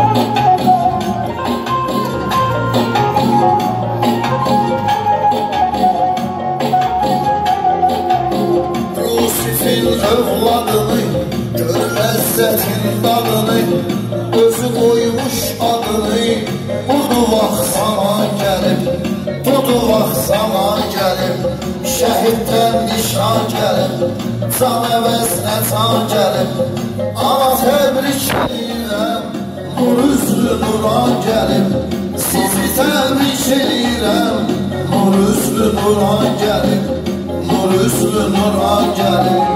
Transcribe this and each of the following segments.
Evladını görmezsetin dadını, özü koymuş adını. Budu vaxt zaman gəlib, budu vaxt zaman gəlib, şəhiddən nişan gəlib, can əvəzinə can gəlib. Ana təbrik edirəm, nur üzlü nuran gəlib, sizi təbrik edirəm, nur üzlü nuran gəlib, nur üzlü nuran gəlib.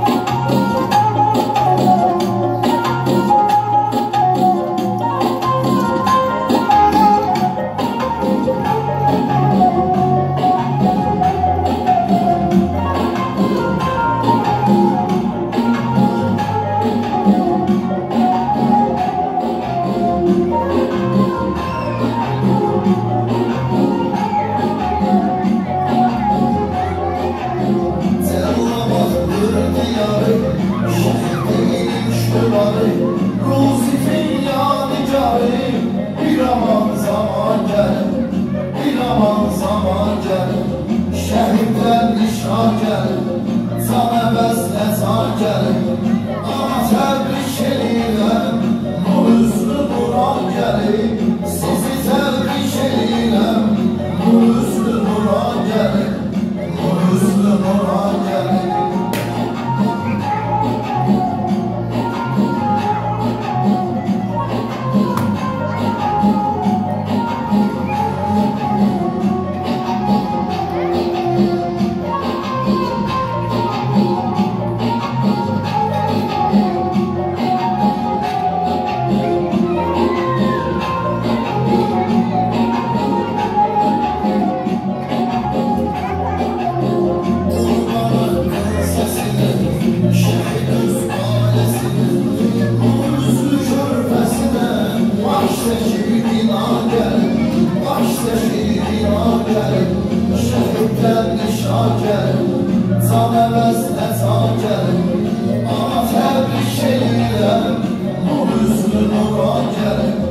Ruzi feyyani cari, bir aman zaman gelip, bir aman zaman gelip, şehitler nişan gelip, can əvəzinə can gelip. Ana təbrik edirəm, nur üzlü nuran gelip, sizi təbrik edirəm, nur üzlü nuran gelip, nur üzlü nuran gelip. Şəhiddən nişan gəlib, can əvəzinə can gəlib. Ana təbrik edirəm, nur üzlü nuran gəlib.